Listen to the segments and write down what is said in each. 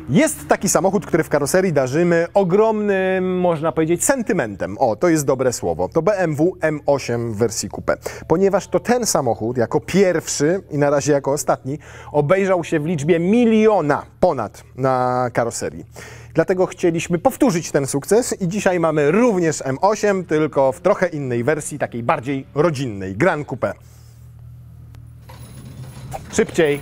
Jest taki samochód, który w karoserii darzymy ogromnym, można powiedzieć, sentymentem. O, to jest dobre słowo. To BMW M8 w wersji coupé. Ponieważ to ten samochód jako pierwszy i na razie jako ostatni obejrzał się w liczbie miliona ponad na karoserii. Dlatego chcieliśmy powtórzyć ten sukces i dzisiaj mamy również M8, tylko w trochę innej wersji, takiej bardziej rodzinnej, Gran Coupé. Szybciej!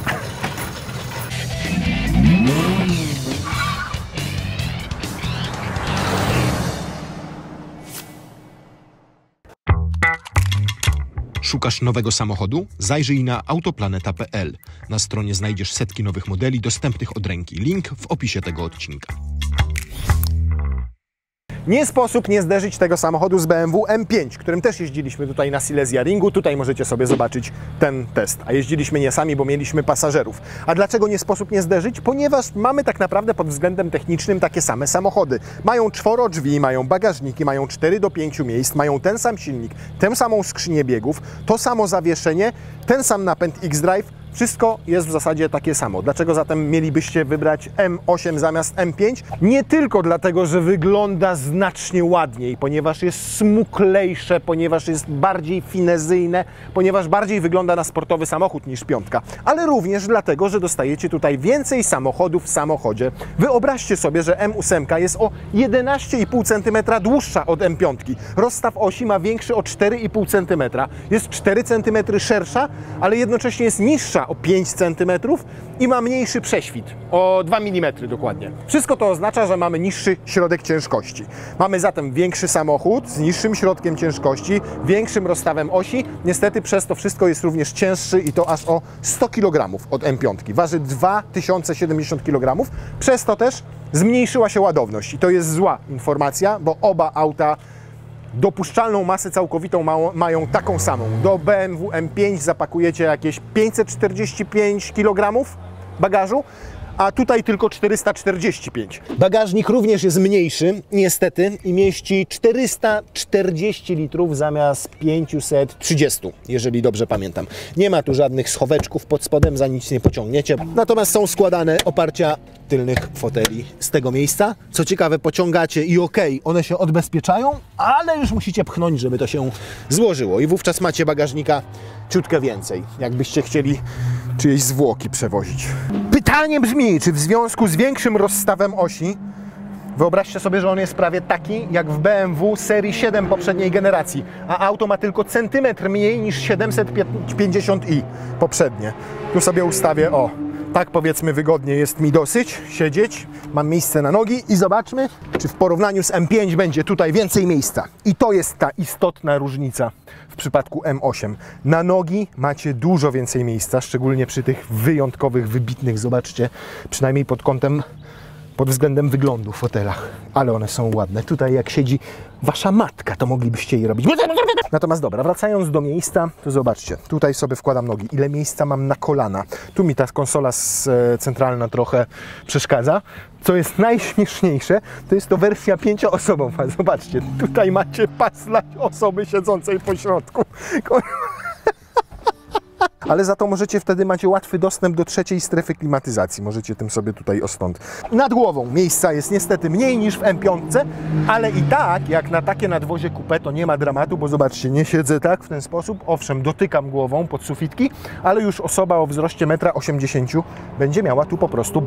Szukasz nowego samochodu? Zajrzyj na autoplaneta.pl. Na stronie znajdziesz setki nowych modeli dostępnych od ręki. Link w opisie tego odcinka. Nie sposób nie zderzyć tego samochodu z BMW M5, którym też jeździliśmy tutaj na Silesia Ringu. Tutaj możecie sobie zobaczyć ten test. A jeździliśmy nie sami, bo mieliśmy pasażerów. A dlaczego nie sposób nie zderzyć? Ponieważ mamy tak naprawdę pod względem technicznym takie same samochody. Mają 4 drzwi, mają bagażniki, mają 4 do 5 miejsc, mają ten sam silnik, tę samą skrzynię biegów, to samo zawieszenie, ten sam napęd X-Drive. Wszystko jest w zasadzie takie samo. Dlaczego zatem mielibyście wybrać M8 zamiast M5? Nie tylko dlatego, że wygląda znacznie ładniej, ponieważ jest smuklejsze, ponieważ jest bardziej finezyjne, ponieważ bardziej wygląda na sportowy samochód niż piątka, ale również dlatego, że dostajecie tutaj więcej samochodów w samochodzie. Wyobraźcie sobie, że M8 jest o 11,5 cm dłuższa od M5. Rozstaw osi ma większy o 4,5 cm. Jest 4 cm szersza, ale jednocześnie jest niższa o 5 cm i ma mniejszy prześwit, o 2 mm dokładnie. Wszystko to oznacza, że mamy niższy środek ciężkości. Mamy zatem większy samochód z niższym środkiem ciężkości, większym rozstawem osi. Niestety przez to wszystko jest również cięższy i to aż o 100 kg od M5. Waży 2070 kg, przez to też zmniejszyła się ładowność i to jest zła informacja, bo oba auta dopuszczalną masę całkowitą mają taką samą. Do BMW M5 zapakujecie jakieś 545 kg bagażu, a tutaj tylko 445. Bagażnik również jest mniejszy, niestety, i mieści 440 litrów zamiast 530, jeżeli dobrze pamiętam. Nie ma tu żadnych schoweczków pod spodem, za nic nie pociągniecie. Natomiast są składane oparcia tylnych foteli z tego miejsca. Co ciekawe, pociągacie i one się odbezpieczają, ale już musicie pchnąć, żeby to się złożyło. I wówczas macie bagażnika ciutkę więcej, jakbyście chcieli czyjeś zwłoki przewozić. Pytanie brzmi, czy w związku z większym rozstawem osi, wyobraźcie sobie, że on jest prawie taki jak w BMW serii 7 poprzedniej generacji, a auto ma tylko centymetr mniej niż 750i poprzednie. Tu sobie ustawię, o, tak powiedzmy wygodnie jest mi dosyć siedzieć, mam miejsce na nogi i zobaczmy, czy w porównaniu z M5 będzie tutaj więcej miejsca. I to jest ta istotna różnica w przypadku M8. Na nogi macie dużo więcej miejsca, szczególnie przy tych wyjątkowych, wybitnych, zobaczcie, przynajmniej pod względem wyglądu w fotelach, ale one są ładne. Tutaj jak siedzi wasza matka, to moglibyście jej robić. Natomiast dobra, wracając do miejsca, to zobaczcie, tutaj sobie wkładam nogi, ile miejsca mam na kolana. Tu mi ta konsola centralna trochę przeszkadza. Co jest najśmieszniejsze, to jest to wersja 5-osobowa. Zobaczcie, tutaj macie pas dla osoby siedzącej po środku. Ale za to macie łatwy dostęp do trzeciej strefy klimatyzacji. Możecie tym sobie tutaj ostąd. Nad głową miejsca jest niestety mniej niż w M5, ale i tak, jak na takie nadwozie coupé, to nie ma dramatu, bo zobaczcie, nie siedzę tak w ten sposób. Owszem, dotykam głową pod sufitki, ale już osoba o wzroście 1,80 m będzie miała tu po prostu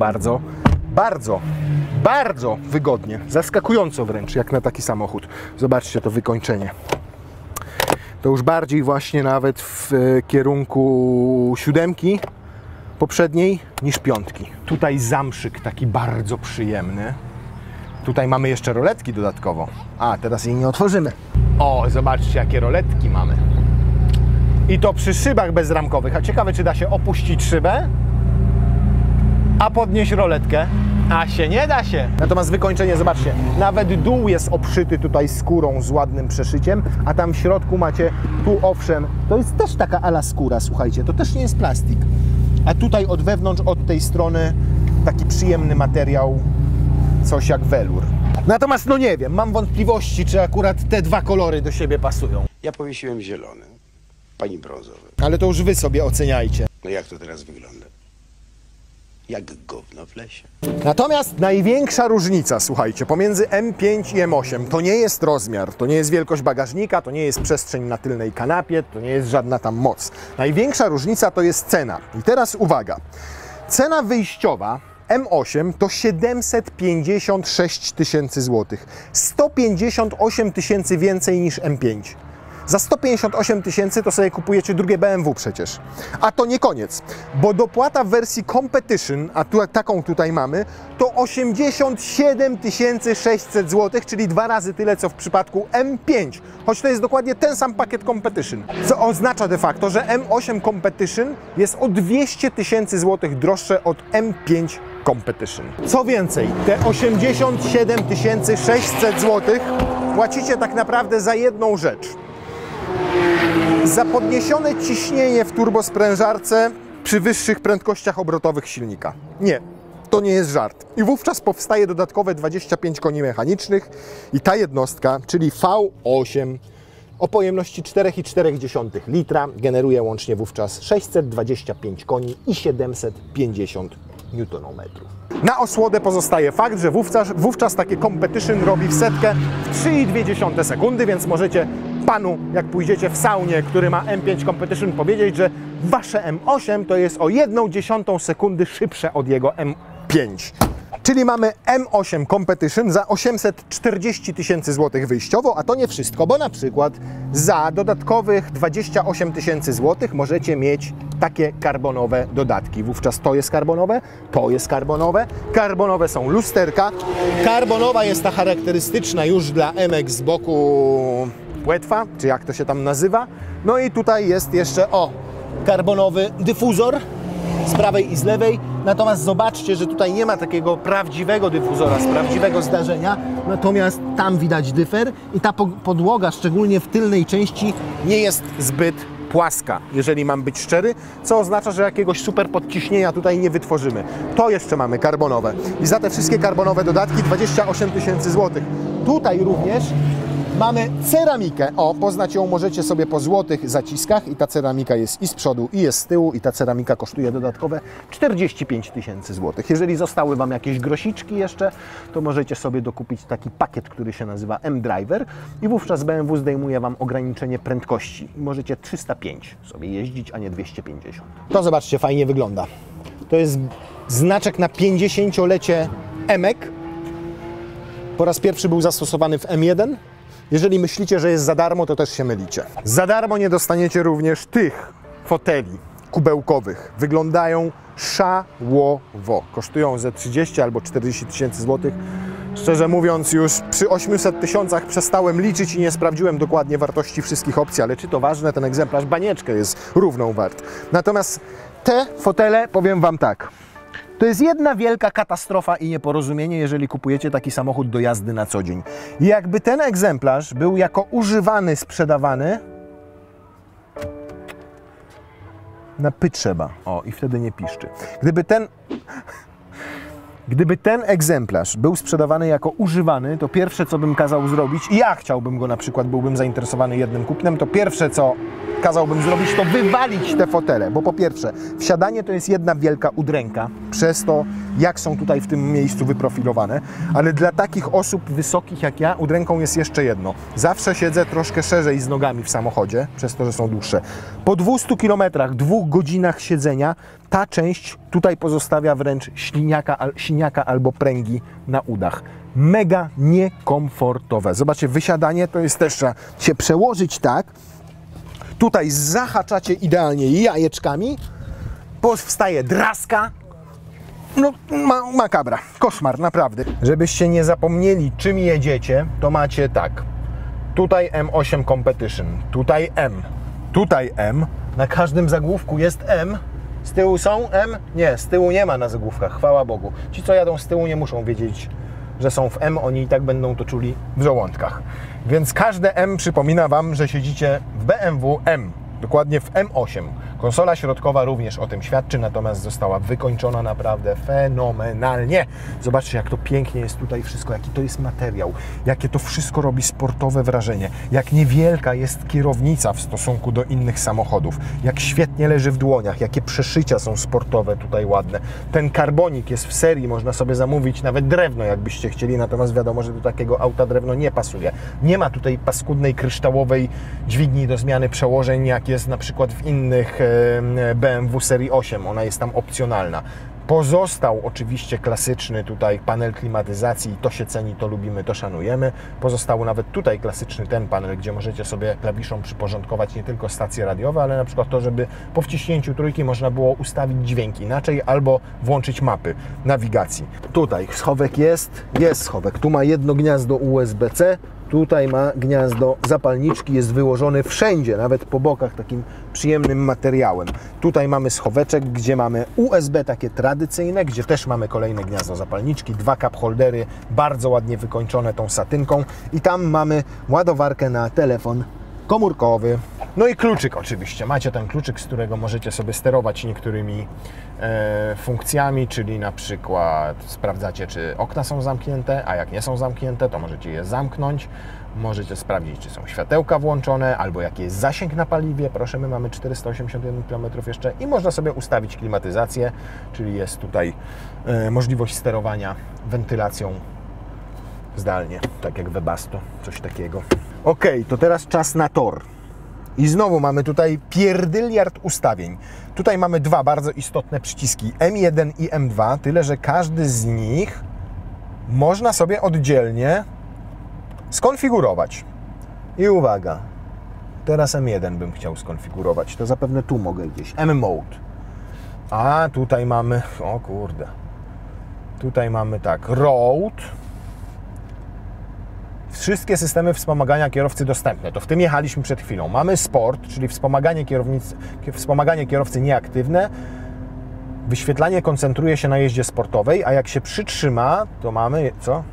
bardzo wygodnie. Zaskakująco wręcz, jak na taki samochód. Zobaczcie to wykończenie. To już bardziej właśnie nawet w kierunku 7 poprzedniej niż 5. Tutaj zamszyk taki bardzo przyjemny. Tutaj mamy jeszcze roletki dodatkowo. A, teraz jej nie otworzymy. O, zobaczcie, jakie roletki mamy. I to przy szybach bezramkowych. A ciekawe, czy da się opuścić szybę, a podnieść roletkę. A się nie da się. Natomiast wykończenie, zobaczcie, nawet dół jest obszyty tutaj skórą z ładnym przeszyciem, a tam w środku macie, tu owszem, to jest też taka ala skóra, słuchajcie, to też nie jest plastik. A tutaj od wewnątrz, od tej strony taki przyjemny materiał, coś jak welur. Natomiast no nie wiem, mam wątpliwości, czy akurat te dwa kolory do siebie pasują. Ja powiesiłem zielony, pani brązowy. Ale to już wy sobie oceniajcie. No jak to teraz wygląda? Jak gówno w lesie. Natomiast największa różnica, słuchajcie, pomiędzy M5 i M8 to nie jest rozmiar, to nie jest wielkość bagażnika, to nie jest przestrzeń na tylnej kanapie, to nie jest żadna tam moc. Największa różnica to jest cena. I teraz uwaga, cena wyjściowa M8 to 756 tysięcy złotych, 158 tysięcy więcej niż M5. Za 158 tysięcy to sobie kupujecie drugie BMW przecież. A to nie koniec, bo dopłata w wersji Competition, a taką tutaj mamy, to 87 600 zł, czyli 2 razy tyle, co w przypadku M5. Choć to jest dokładnie ten sam pakiet Competition. Co oznacza de facto, że M8 Competition jest o 200 tysięcy złotych droższe od M5 Competition. Co więcej, te 87 600 zł płacicie tak naprawdę za jedną rzecz. Za podniesione ciśnienie w turbosprężarce przy wyższych prędkościach obrotowych silnika. Nie, to nie jest żart. I wówczas powstaje dodatkowe 25 koni mechanicznych i ta jednostka, czyli V8 o pojemności 4,4 litra, generuje łącznie wówczas 625 koni i 750 Nm. Na osłodę pozostaje fakt, że wówczas takie Competition robi w setkę w 3,2 sekundy, więc możecie panu, jak pójdziecie w saunie, który ma M5 Competition, powiedzieć, że wasze M8 to jest o 1/10 sekundy szybsze od jego M5. Czyli mamy M8 Competition za 840 tysięcy złotych wyjściowo, a to nie wszystko, bo na przykład za dodatkowych 28 tysięcy złotych możecie mieć takie karbonowe dodatki. Wówczas to jest karbonowe, to jest karbonowe, karbonowe są lusterka, karbonowa jest ta charakterystyczna już dla M z boku płetwa, czy jak to się tam nazywa. No i tutaj jest jeszcze, karbonowy dyfuzor z prawej i z lewej. Natomiast zobaczcie, że tutaj nie ma takiego prawdziwego dyfuzora z prawdziwego zdarzenia, natomiast tam widać dyfer i ta podłoga, szczególnie w tylnej części, nie jest zbyt płaska, jeżeli mam być szczery, co oznacza, że jakiegoś super podciśnienia tutaj nie wytworzymy. To jeszcze mamy karbonowe i za te wszystkie karbonowe dodatki 28 tysięcy złotych. Tutaj również mamy ceramikę. Poznać ją możecie sobie po złotych zaciskach i ta ceramika jest i z przodu, i jest z tyłu i ta ceramika kosztuje dodatkowe 45 tysięcy złotych. Jeżeli zostały Wam jakieś grosiczki jeszcze, to możecie sobie dokupić taki pakiet, który się nazywa M-Driver i wówczas BMW zdejmuje Wam ograniczenie prędkości. Możecie 305 sobie jeździć, a nie 250. To zobaczcie, fajnie wygląda. To jest znaczek na 50-lecie M-ek. Po raz pierwszy był zastosowany w M1. Jeżeli myślicie, że jest za darmo, to też się mylicie. Za darmo nie dostaniecie również tych foteli kubełkowych. Wyglądają szałowo. Kosztują ze 30 albo 40 tysięcy złotych. Szczerze mówiąc, już przy 800 tysiącach przestałem liczyć i nie sprawdziłem dokładnie wartości wszystkich opcji, ale czy to ważne, ten egzemplarz banieczkę jest równą wart. Natomiast te fotele, powiem Wam tak, to jest jedna wielka katastrofa i nieporozumienie, jeżeli kupujecie taki samochód do jazdy na co dzień. I jakby ten egzemplarz był jako używany sprzedawany, na py trzeba. I wtedy nie piszczy. Gdyby ten egzemplarz był sprzedawany jako używany, to pierwsze, co bym kazał zrobić, i ja chciałbym go na przykład, byłbym zainteresowany jednym kupnem, to pierwsze, co kazałbym zrobić, to wywalić te fotele, bo po pierwsze, wsiadanie to jest jedna wielka udręka, przez to, jak są tutaj w tym miejscu wyprofilowane, ale dla takich osób wysokich jak ja, udręką jest jeszcze jedno. Zawsze siedzę troszkę szerzej z nogami w samochodzie, przez to, że są dłuższe. Po 200 km, 2 godzinach siedzenia, ta część tutaj pozostawia wręcz siniaka albo pręgi na udach. Mega niekomfortowe. Zobaczcie, wysiadanie to jest też, trzeba się przełożyć tak. Tutaj zahaczacie idealnie jajeczkami, powstaje draska. No, makabra, koszmar, naprawdę. Żebyście nie zapomnieli, czym jedziecie, to macie tak. Tutaj M8 Competition, tutaj M, tutaj M. Na każdym zagłówku jest M. Z tyłu są M? Nie, z tyłu nie ma na zagłówkach, chwała Bogu. Ci, co jadą z tyłu, nie muszą wiedzieć, że są w M, oni i tak będą to czuli w żołądkach. Więc każde M przypomina Wam, że siedzicie w BMW M, dokładnie w M8. Konsola środkowa również o tym świadczy, natomiast została wykończona naprawdę fenomenalnie. Zobaczcie, jak to pięknie jest tutaj wszystko, jaki to jest materiał, jakie to wszystko robi sportowe wrażenie, jak niewielka jest kierownica w stosunku do innych samochodów, jak świetnie leży w dłoniach, jakie przeszycia są sportowe tutaj ładne. Ten karbonik jest w serii, można sobie zamówić nawet drewno, jakbyście chcieli, natomiast wiadomo, że do takiego auta drewno nie pasuje. Nie ma tutaj paskudnej, kryształowej dźwigni do zmiany przełożeń, jak jest na przykład w innych BMW serii 8, ona jest tam opcjonalna. Pozostał oczywiście klasyczny tutaj panel klimatyzacji, to się ceni, to lubimy, to szanujemy. Pozostał nawet tutaj klasyczny ten panel, gdzie możecie sobie klawiszom przyporządkować nie tylko stacje radiowe, ale na przykład to, żeby po wciśnięciu trójki można było ustawić dźwięk inaczej albo włączyć mapy nawigacji. Tutaj schowek jest schowek. Tu ma jedno gniazdo USB-C, tutaj ma gniazdo zapalniczki, jest wyłożony wszędzie, nawet po bokach takim przyjemnym materiałem. Tutaj mamy schoweczek, gdzie mamy USB takie tradycyjne, gdzie też mamy kolejne gniazdo zapalniczki, 2 cup holdery, bardzo ładnie wykończone tą satynką i tam mamy ładowarkę na telefon komórkowy. No i kluczyk oczywiście. Macie ten kluczyk, z którego możecie sobie sterować niektórymi funkcjami, czyli na przykład sprawdzacie, czy okna są zamknięte, a jak nie są zamknięte, to możecie je zamknąć. Możecie sprawdzić, czy są światełka włączone, albo jaki jest zasięg na paliwie. Proszę, my mamy 481 km jeszcze i można sobie ustawić klimatyzację, czyli jest tutaj możliwość sterowania wentylacją zdalnie, tak jak Webasto, coś takiego. Ok, to teraz czas na tor. I znowu mamy tutaj pierdyliard ustawień. Tutaj mamy 2 bardzo istotne przyciski, M1 i M2, tyle że każdy z nich można sobie oddzielnie skonfigurować. I uwaga, teraz M1 bym chciał skonfigurować, to zapewne tu mogę gdzieś, M-Mode. A tutaj mamy, o kurde, tutaj mamy tak, Road. Wszystkie systemy wspomagania kierowcy dostępne. To w tym jechaliśmy przed chwilą. Mamy Sport, czyli wspomaganie kierowcy nieaktywne. Wyświetlanie koncentruje się na jeździe sportowej, a jak się przytrzyma, to mamy co?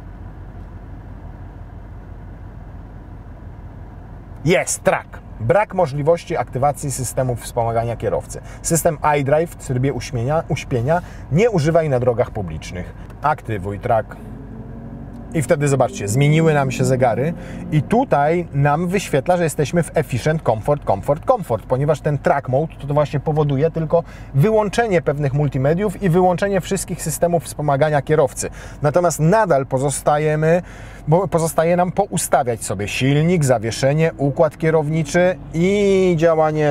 Jest track. Brak możliwości aktywacji systemów wspomagania kierowcy. System iDrive w trybie uśpienia nie używaj na drogach publicznych. Aktywuj track. I wtedy zobaczcie, zmieniły nam się zegary i tutaj nam wyświetla, że jesteśmy w Efficient Comfort, ponieważ ten Track Mode to właśnie powoduje tylko wyłączenie pewnych multimediów i wyłączenie wszystkich systemów wspomagania kierowcy. Natomiast nadal pozostaje nam poustawiać sobie silnik, zawieszenie, układ kierowniczy i działanie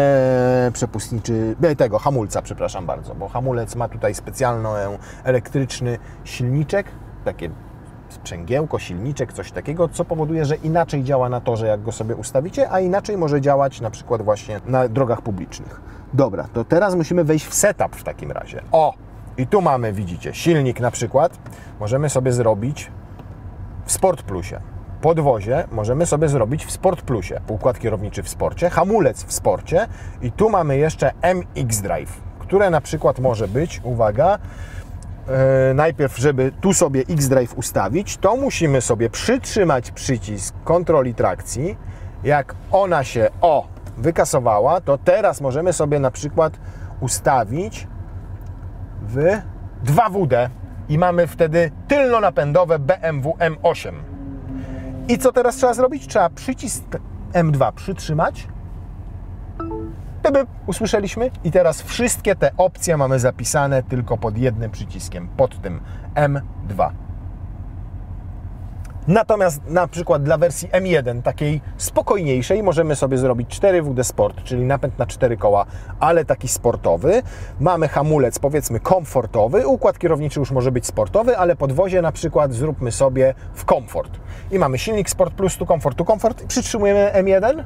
hamulca, przepraszam bardzo, bo hamulec ma tutaj specjalny elektryczny silniczek, takie sprzęgiełko, silniczek, coś takiego, co powoduje, że inaczej działa na torze, jak go sobie ustawicie, a inaczej może działać na przykład właśnie na drogach publicznych. Dobra, to teraz musimy wejść w setup w takim razie. O! I tu mamy, widzicie, silnik na przykład możemy sobie zrobić w Sport Plusie. Podwozie możemy sobie zrobić w Sport Plusie. Układ kierowniczy w sporcie, hamulec w sporcie i tu mamy jeszcze MX Drive, które na przykład może być, uwaga, najpierw, żeby tu sobie X-Drive ustawić, to musimy sobie przytrzymać przycisk kontroli trakcji. Jak ona się wykasowała, to teraz możemy sobie na przykład ustawić w 2WD i mamy wtedy tylnonapędowe BMW M8. I co teraz trzeba zrobić? Trzeba przycisk M2 przytrzymać. Usłyszeliśmy i teraz wszystkie te opcje mamy zapisane tylko pod jednym przyciskiem, pod tym M2. Natomiast na przykład dla wersji M1, takiej spokojniejszej, możemy sobie zrobić 4WD Sport, czyli napęd na 4 koła, ale taki sportowy. Mamy hamulec, powiedzmy, komfortowy, układ kierowniczy już może być sportowy, ale podwozie na przykład zróbmy sobie w komfort. I mamy silnik Sport Plus, tu komfort i przytrzymujemy M1.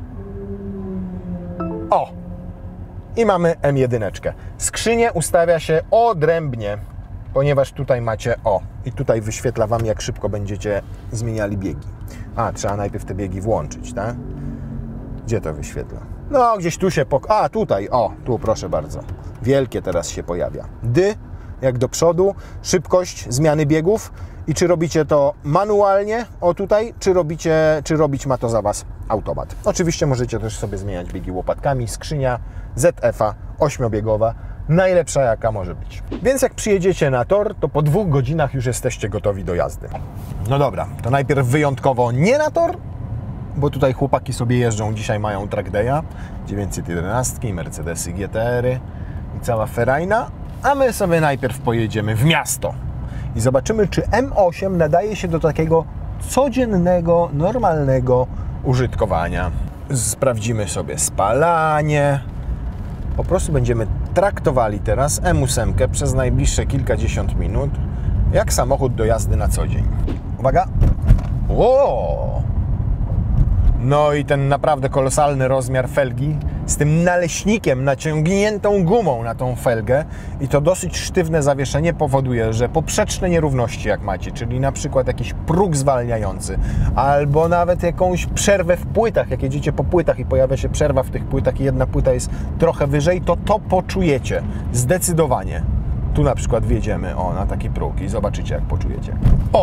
I mamy M1. Skrzynię ustawia się odrębnie, ponieważ tutaj macie i tutaj wyświetla Wam, jak szybko będziecie zmieniali biegi. Trzeba najpierw te biegi włączyć, tak? Gdzie to wyświetla? No, gdzieś tu się tutaj, tu proszę bardzo. Wielkie teraz się pojawia. Jak do przodu, szybkość zmiany biegów i czy robicie to manualnie, tutaj, czy robić ma to za Was automat. Oczywiście możecie też sobie zmieniać biegi łopatkami, skrzynia ZF-a 8-biegowa, najlepsza jaka może być. Więc jak przyjedziecie na tor, to po 2 godzinach już jesteście gotowi do jazdy. No dobra, to najpierw wyjątkowo nie na tor, bo tutaj chłopaki sobie jeżdżą, dzisiaj mają track day'a, 911, Mercedesy GTR-y i cała ferajna, a my sobie najpierw pojedziemy w miasto i zobaczymy, czy M8 nadaje się do takiego codziennego, normalnego użytkowania. Sprawdzimy sobie spalanie. Po prostu będziemy traktowali teraz M8 przez najbliższe kilkadziesiąt minut jak samochód do jazdy na co dzień. Uwaga! Wow! No i ten naprawdę kolosalny rozmiar felgi z tym naleśnikiem, naciągniętą gumą na tą felgę i to dosyć sztywne zawieszenie powoduje, że poprzeczne nierówności jak macie, czyli na przykład jakiś próg zwalniający albo nawet jakąś przerwę w płytach, jak jedziecie po płytach i pojawia się przerwa w tych płytach i jedna płyta jest trochę wyżej, to poczujecie zdecydowanie. Tu na przykład wjedziemy na taki próg i zobaczycie, jak poczujecie.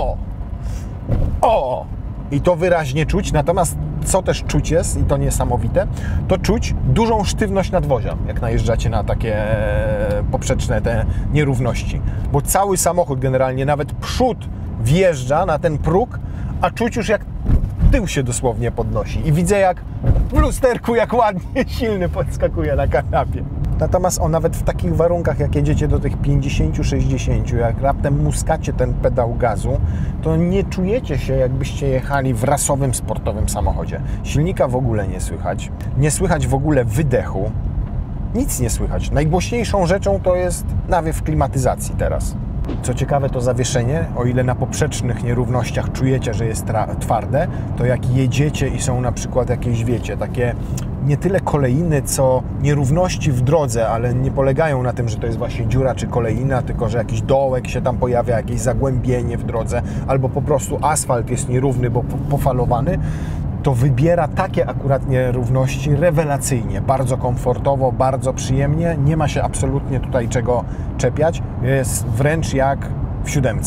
O! I to wyraźnie czuć, natomiast co też czuć jest, i to niesamowite, to czuć dużą sztywność nadwozia, jak najeżdżacie na takie poprzeczne te nierówności. Bo cały samochód, generalnie nawet przód wjeżdża na ten próg, a czuć już jak tył się dosłownie podnosi. I widzę jak w lusterku, jak ładnie silny podskakuje na kanapie. Natomiast nawet w takich warunkach, jak jedziecie do tych 50-60, jak raptem muskacie ten pedał gazu, to nie czujecie się, jakbyście jechali w rasowym, sportowym samochodzie. Silnika w ogóle nie słychać. Nie słychać w ogóle wydechu. Nic nie słychać. Najgłośniejszą rzeczą to jest nawiew klimatyzacji teraz. Co ciekawe, to zawieszenie, o ile na poprzecznych nierównościach czujecie, że jest twarde, to jak jedziecie i są na przykład jakieś, wiecie, takie nie tyle kolejny, co nierówności w drodze, ale nie polegają na tym, że to jest właśnie dziura czy kolejna, tylko że jakiś dołek się tam pojawia, jakieś zagłębienie w drodze, albo po prostu asfalt jest nierówny, bo pofalowany, to wybiera takie akurat nierówności rewelacyjnie, bardzo komfortowo, bardzo przyjemnie, nie ma się absolutnie tutaj czego czepiać, jest wręcz jak w 7.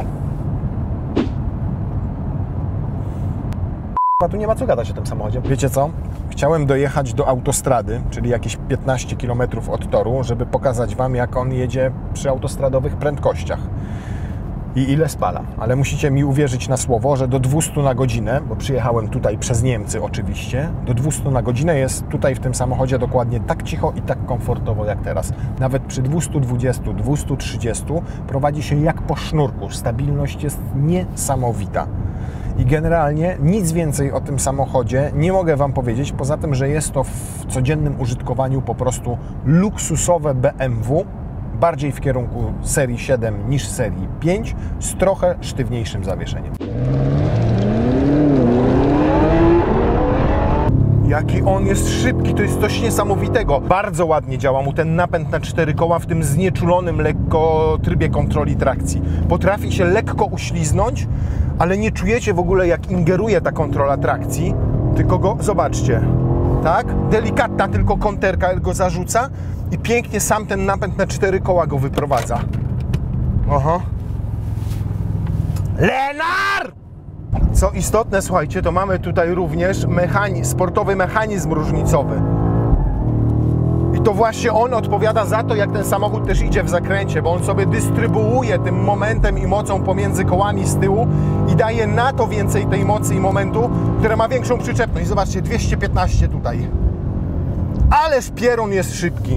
Tu nie ma co gadać o tym samochodzie. Wiecie co? Chciałem dojechać do autostrady, czyli jakieś 15 km od toru, żeby pokazać Wam, jak on jedzie przy autostradowych prędkościach i ile spala. Ale musicie mi uwierzyć na słowo, że do 200 na godzinę, bo przyjechałem tutaj przez Niemcy oczywiście, do 200 na godzinę jest tutaj w tym samochodzie dokładnie tak cicho i tak komfortowo jak teraz. Nawet przy 220, 230 prowadzi się jak po sznurku. Stabilność jest niesamowita. I generalnie nic więcej o tym samochodzie nie mogę Wam powiedzieć, poza tym, że jest to w codziennym użytkowaniu po prostu luksusowe BMW, bardziej w kierunku serii 7 niż serii 5, z trochę sztywniejszym zawieszeniem. Jaki on jest szybki, to jest coś niesamowitego. Bardzo ładnie działa mu ten napęd na 4 koła w tym znieczulonym lekko trybie kontroli trakcji. Potrafi się lekko uśliznąć, ale nie czujecie w ogóle, jak ingeruje ta kontrola trakcji, tylko go, zobaczcie, tak? Delikatna tylko konterka go zarzuca i pięknie sam ten napęd na 4 koła go wyprowadza. Aha. Lenar! Co istotne, słuchajcie, to mamy tutaj również sportowy mechanizm różnicowy. I to właśnie on odpowiada za to, jak ten samochód też idzie w zakręcie, bo on sobie dystrybuuje tym momentem i mocą pomiędzy kołami z tyłu i daje na to więcej tej mocy i momentu, które ma większą przyczepność. Zobaczcie, 215 tutaj. Ależ pierun jest szybki.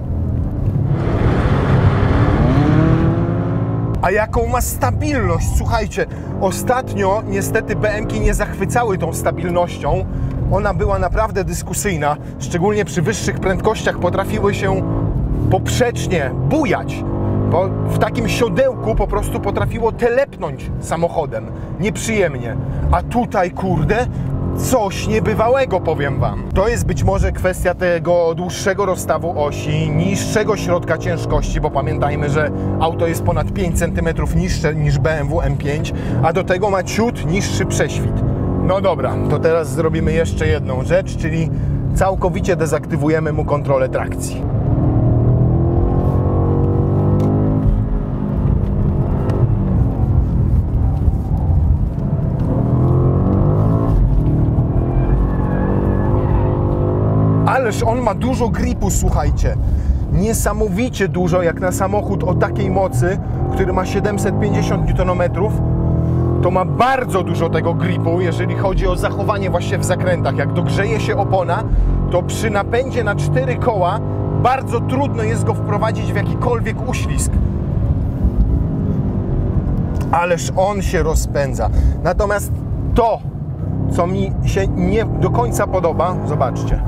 A jaką ma stabilność? Słuchajcie, ostatnio niestety BM-ki nie zachwycały tą stabilnością. Ona była naprawdę dyskusyjna, szczególnie przy wyższych prędkościach potrafiły się poprzecznie bujać, bo w takim siodełku po prostu potrafiło telepnąć samochodem nieprzyjemnie. A tutaj, kurde, coś niebywałego, powiem Wam. To jest być może kwestia tego dłuższego rozstawu osi, niższego środka ciężkości, bo pamiętajmy, że auto jest ponad 5 cm niższe niż BMW M5, a do tego ma ciut niższy prześwit. No dobra, to teraz zrobimy jeszcze jedną rzecz, czyli całkowicie dezaktywujemy mu kontrolę trakcji. Ależ on ma dużo gripu, słuchajcie. Niesamowicie dużo, jak na samochód o takiej mocy, który ma 750 Nm. To ma bardzo dużo tego gripu, jeżeli chodzi o zachowanie właśnie w zakrętach. Jak dogrzeje się opona, to przy napędzie na 4 koła bardzo trudno jest go wprowadzić w jakikolwiek uślizg. Ależ on się rozpędza. Natomiast to, co mi się nie do końca podoba, zobaczcie.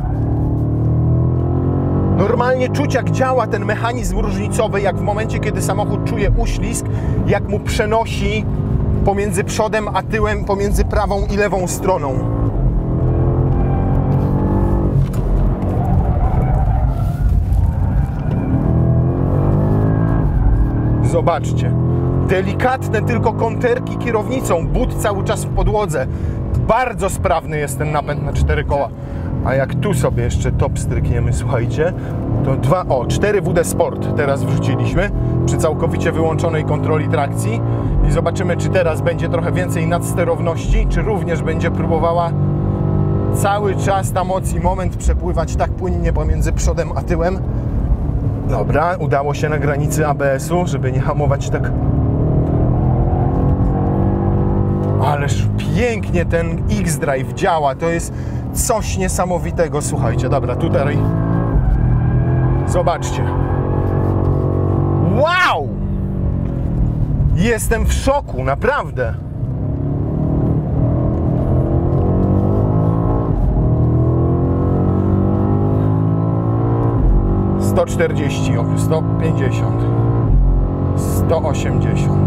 Normalnie czuć, jak działa ten mechanizm różnicowy, jak w momencie, kiedy samochód czuje uślizg, jak mu przenosi pomiędzy przodem a tyłem, pomiędzy prawą i lewą stroną. Zobaczcie. Delikatne tylko konterki kierownicą, but cały czas w podłodze. Bardzo sprawny jest ten napęd na 4 koła. A jak tu sobie jeszcze top strykniemy, słuchajcie, to 4 WD Sport teraz wrzuciliśmy przy całkowicie wyłączonej kontroli trakcji i zobaczymy, czy teraz będzie trochę więcej nadsterowności, czy również będzie próbowała cały czas ta moc i moment przepływać tak płynnie pomiędzy przodem a tyłem. Dobra, udało się na granicy ABS-u, żeby nie hamować tak. Ależ pięknie ten X-Drive działa, to jest coś niesamowitego, słuchajcie. Dobra, tutaj zobaczcie. Wow! Jestem w szoku, naprawdę. - 140, 150, 180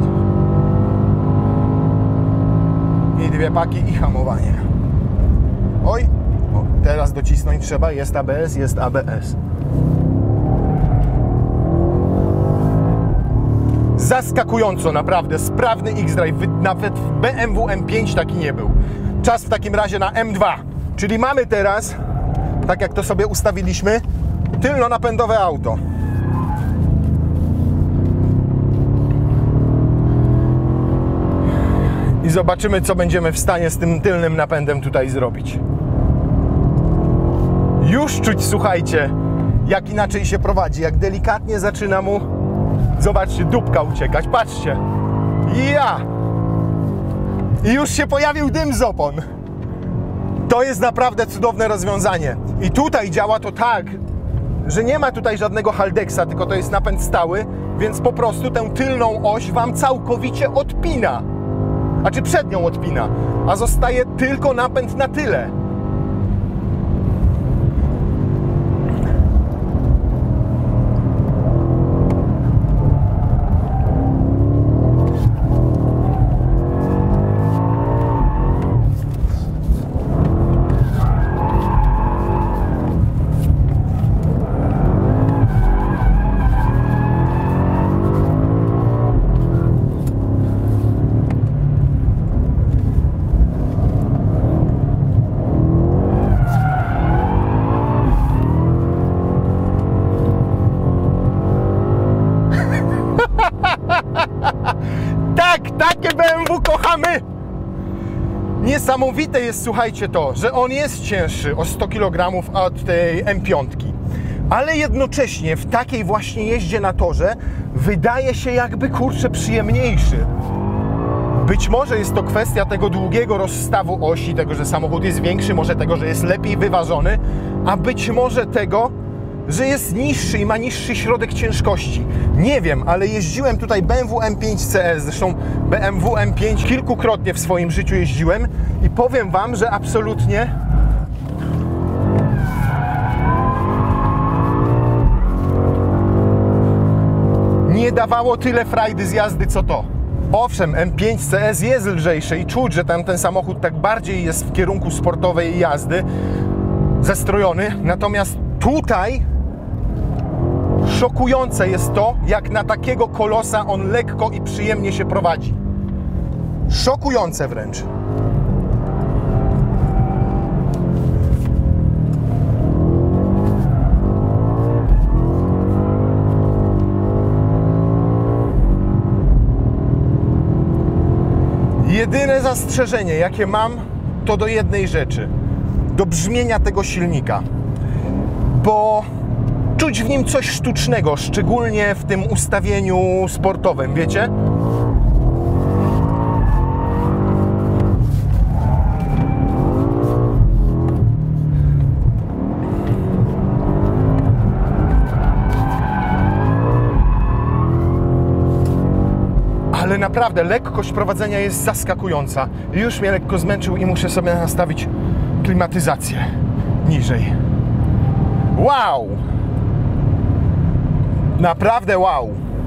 i 2 paki i hamowanie. Oj, teraz docisnąć trzeba, jest ABS, jest ABS. Zaskakująco, naprawdę, sprawny X-Drive, nawet w BMW M5 taki nie był. Czas w takim razie na M2, czyli mamy teraz, tak jak to sobie ustawiliśmy, tylnonapędowe auto. I zobaczymy, co będziemy w stanie z tym tylnym napędem tutaj zrobić. Już czuć, słuchajcie, jak inaczej się prowadzi, jak delikatnie zaczyna mu, zobaczcie, dupka uciekać, patrzcie. Ja! I już się pojawił dym z opon. To jest naprawdę cudowne rozwiązanie. I tutaj działa to tak, że nie ma tutaj żadnego Haldexa, tylko to jest napęd stały, więc po prostu tę tylną oś Wam całkowicie odpina. Znaczy przednią odpina, a zostaje tylko napęd na tyle. Tak, takie BMW kochamy! Niesamowite jest, słuchajcie, to, że on jest cięższy o 100 kg od tej M5, ale jednocześnie w takiej właśnie jeździe na torze wydaje się jakby, kurczę, przyjemniejszy. Być może jest to kwestia tego długiego rozstawu osi, tego, że samochód jest większy, może tego, że jest lepiej wyważony, a być może tego, że jest niższy i ma niższy środek ciężkości. Nie wiem, ale jeździłem tutaj BMW M5 CS, zresztą BMW M5 kilkukrotnie w swoim życiu jeździłem i powiem Wam, że absolutnie nie dawało tyle frajdy z jazdy, co to. Owszem, M5 CS jest lżejszy i czuć, że ten samochód tak bardziej jest w kierunku sportowej jazdy zestrojony, natomiast tutaj szokujące jest to, jak na takiego kolosa on lekko i przyjemnie się prowadzi. Szokujące wręcz. Jedyne zastrzeżenie, jakie mam, to do jednej rzeczy. Do brzmienia tego silnika. bo czuć w nim coś sztucznego, szczególnie w tym ustawieniu sportowym, wiecie? Ale naprawdę lekkość prowadzenia jest zaskakująca. Już mnie lekko zmęczył i muszę sobie nastawić klimatyzację niżej. Wow! Naprawdę wow!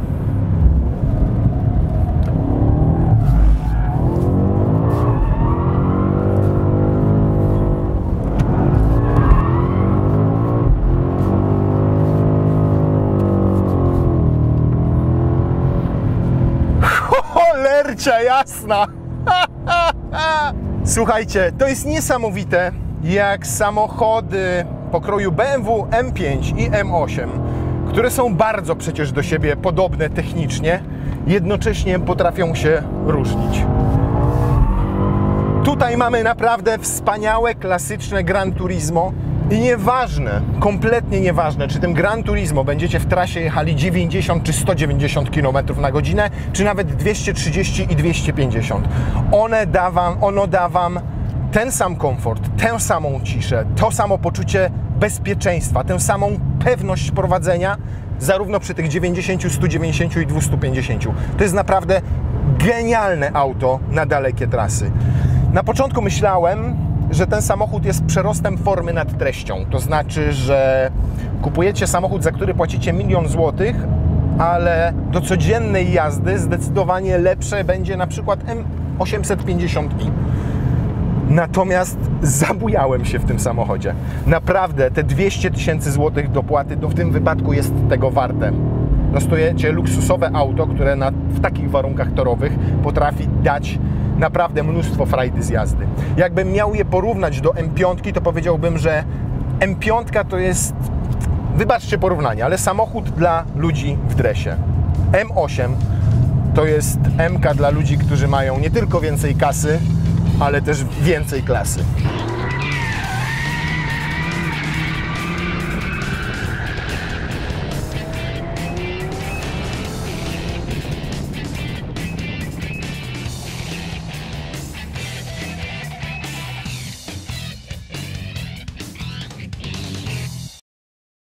Cholercia jasna! Słuchajcie, to jest niesamowite, jak samochody pokroju BMW M5 i M8, które są bardzo przecież do siebie podobne technicznie, jednocześnie potrafią się różnić. Tutaj mamy naprawdę wspaniałe, klasyczne Gran Turismo i nieważne, kompletnie nieważne, czy tym Gran Turismo będziecie w trasie jechali 90 czy 190 km na godzinę, czy nawet 230 i 250. Ono da Wam ten sam komfort, tę samą ciszę, to samo poczucie bezpieczeństwa, tę samą pewność prowadzenia, zarówno przy tych 90, 190 i 250. To jest naprawdę genialne auto na dalekie trasy. Na początku myślałem, że ten samochód jest przerostem formy nad treścią. To znaczy, że kupujecie samochód, za który płacicie 1 000 000 złotych, ale do codziennej jazdy zdecydowanie lepsze będzie na przykład M850i. Natomiast zabujałem się w tym samochodzie. Naprawdę te 200 000 złotych dopłaty to w tym wypadku jest tego warte. Dostajecie luksusowe auto, które w takich warunkach torowych potrafi dać naprawdę mnóstwo frajdy z jazdy. Jakbym miał je porównać do M5, to powiedziałbym, że M5 to jest, wybaczcie porównanie, ale samochód dla ludzi w dresie. M8 to jest MK dla ludzi, którzy mają nie tylko więcej kasy, ale też więcej klasy.